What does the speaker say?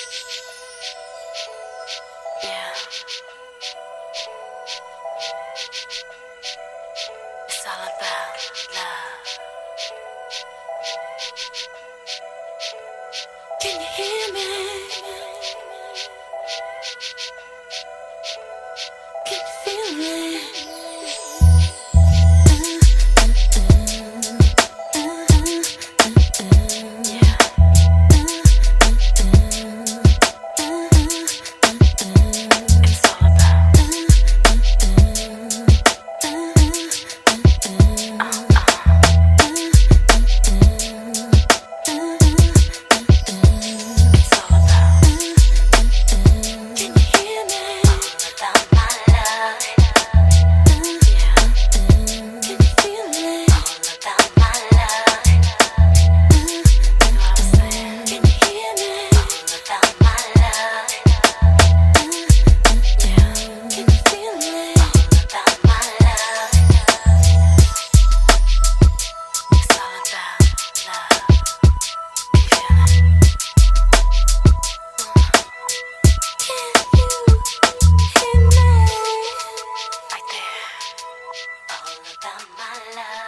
Yeah. It's all about love. Can you hear me? Can you feel me? All about my love.